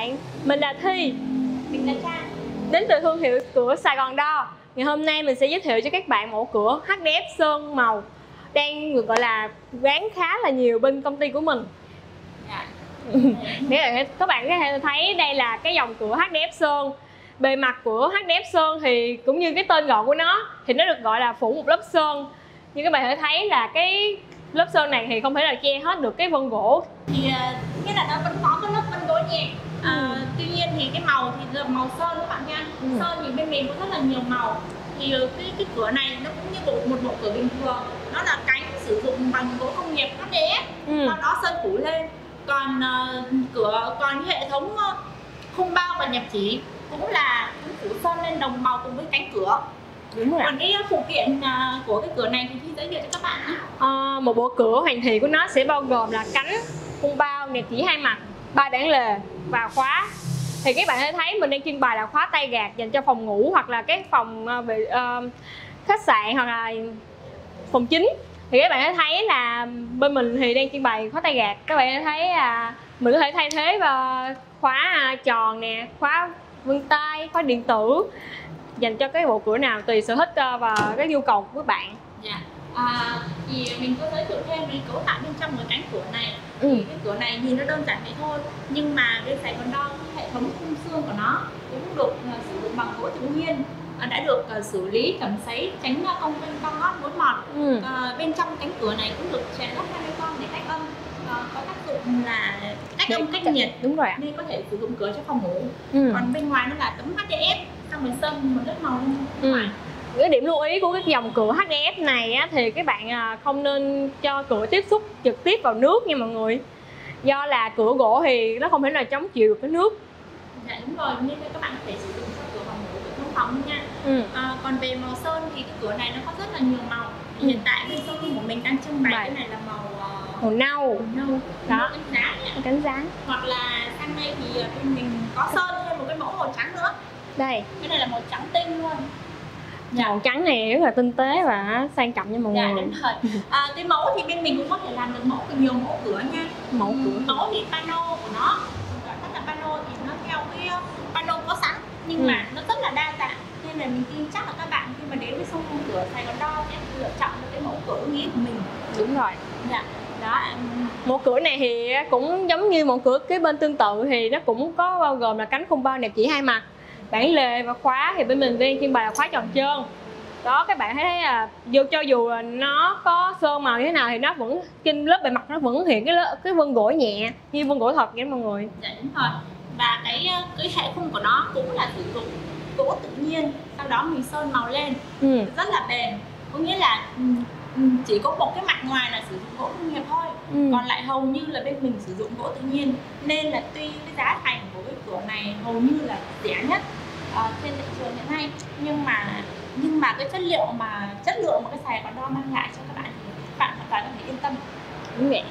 bạn, mình là Thi. Mình là Trang. Đến từ thương hiệu cửa Sài Gòn Đo. Ngày hôm nay mình sẽ giới thiệu cho các bạn mẫu cửa HDF sơn màu đang được gọi là bán khá là nhiều bên công ty của mình. Để các bạn có thể thấy đây là cái dòng cửa HDF sơn. Bề mặt của HDF sơn thì cũng như cái tên gọi của nó thì nó được gọi là phủ một lớp sơn. Như các bạn có thể thấy là cái lớp sơn này thì không thể nào che hết được cái vân gỗ. Thì nghĩa là nó vẫn có cái lớp vân gỗ nhẹ. Tuy nhiên thì cái màu thì là màu sơn các bạn nha. Sơn thì bên mình có rất là nhiều màu. Thì cái cửa này nó cũng như một bộ cửa bình thường. Nó là cánh sử dụng bằng gỗ công nghiệp HDF. Sau đó sơn phủ lên. Còn còn hệ thống khung bao và nhập chỉ cũng là phủ sơn lên đồng màu cùng với cánh cửa. Đúng rồi. Còn cái phụ kiện của cái cửa này thì Thi giới thiệu cho các bạn. Một bộ cửa hoàn thiện của nó sẽ bao gồm là cánh, khung bao, nẹp chỉ hai mặt, 3 đảng lề và khóa. Thì các bạn có thể thấy mình đang trưng bày là khóa tay gạt dành cho phòng ngủ hoặc là các phòng khách sạn hoặc là phòng chính. Thì các bạn có thấy là bên mình thì đang trưng bày khóa tay gạt. Các bạn có thấy mình có thể thay thế khóa tròn nè, khóa vân tay, khóa điện tử dành cho cái bộ cửa nào tùy sở thích và cái nhu cầu của các bạn. Thì mình có giới thiệu thêm về cấu tạo bên trong cái cánh cửa này. Thì cái cửa này nhìn nó đơn giản vậy thôi, nhưng mà bên Sài Gòn Đo hệ thống khung xương của nó cũng được sử dụng bằng gỗ tự nhiên, đã được xử lý cẩm sấy tránh cong vênh cong ngót mối mọt. Bên trong cánh cửa này cũng được chèn lắp con để cách âm, có tác dụng là cách âm cách nhiệt. Đúng rồi ạ. Nên có thể sử dụng cửa cho phòng ngủ. Còn bên ngoài nó là tấm HDF xong rồi sơn một lớp màu lên ngoài. Cái điểm lưu ý của cái dòng cửa HDF này á, thì các bạn không nên cho cửa tiếp xúc trực tiếp vào nước nha mọi người. Do là cửa gỗ thì nó không thể nào chống chịu được cái nước. Dạ đúng rồi, nên các bạn có thể sử dụng cho cửa phòng ngủ, cửa thông phòng nha. Còn về màu sơn thì cái cửa này nó có rất là nhiều màu. Hiện tại bên showroom của mình đang trưng bày cái này là màu nâu. Đó, cánh rán. Hoặc là sang đây thì bên mình có sơn thêm một cái mẫu màu trắng nữa. Đây. Cái này là màu trắng tinh luôn. Màu trắng này rất là tinh tế và sang trọng nha mọi người. Đúng rồi. Cái mẫu thì bên mình cũng có thể làm được nhiều mẫu cửa nha. Mẫu thì pano của nó, gọi là pano thì nó theo cái pano có sẵn, nhưng mà nó rất là đa dạng. Nên là mình tin chắc là các bạn khi mà đến với showroom cửa Sài Gòn Đo sẽ lựa chọn được cái mẫu cửa ưng ý của mình. Đúng rồi. Đó. Mẫu cửa này thì cũng giống như mẫu cửa kế bên tương tự, thì nó cũng có bao gồm là cánh khung bao nẹp chỉ hai mặt, bản lề và khóa thì bên mình đang trưng bày là khóa tròn trơn. Đó, các bạn thấy là cho dù là nó có sơn màu như thế nào thì nó vẫn trên lớp bề mặt nó vẫn hiện cái vân gỗ nhẹ như vân gỗ thật vậy mọi người. Dạ đúng rồi. Và cái hệ khung của nó cũng là sử dụng gỗ tự nhiên, sau đó mình sơn màu lên, rất là bền. Có nghĩa là chỉ có một cái mặt ngoài là sử dụng gỗ công nghiệp thôi, còn lại hầu như là bên mình sử dụng gỗ tự nhiên. Nên là tuy cái giá thành của cái cửa này hầu như là rẻ nhất trên thị trường hiện nay, nhưng mà cái chất lượng mà cái Sài Gòn Đo mang lại cho các bạn thì các bạn hoàn toàn có thể yên tâm. Đúng vậy.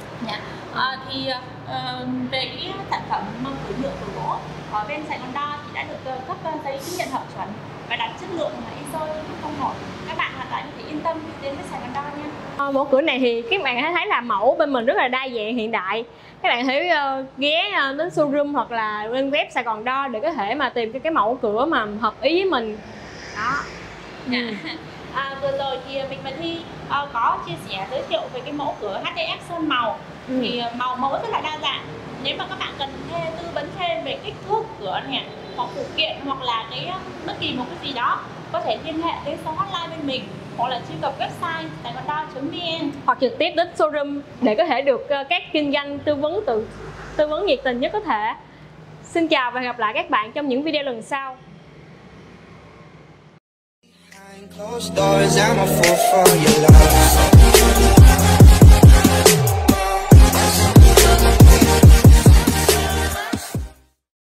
Về cái sản phẩm cửa nhựa cửa gỗ ở bên Sài Gòn Đo thì đã được cấp giấy chứng nhận hợp chuẩn và đạt chất lượng là ISO 9001. Các bạn hoàn toàn có thể yên tâm đến với Sài Gòn Đo nha. Mẫu cửa này thì các bạn thấy là mẫu bên mình rất là đa dạng hiện đại. Các bạn hãy ghé đến showroom hoặc là lên web Sài Gòn Đo để có thể mà tìm cái mẫu cửa mà hợp ý với mình. Đó. Vừa rồi thì mình và Thi có chia sẻ giới thiệu về cái mẫu cửa HDF sơn màu. Thì mẫu rất là đa dạng. Nếu mà các bạn cần tư vấn thêm về kích thước cửa này hoặc phụ kiện hoặc là bất kỳ một cái gì đó, có thể liên hệ đến số hotline bên mình hoặc là truy cập website saigonDo.vn hoặc trực tiếp đến showroom để có thể được các kinh doanh tư vấn nhiệt tình nhất có thể. Xin chào và hẹn gặp lại các bạn trong những video lần sau. Closed doors, I'm a fool for your love.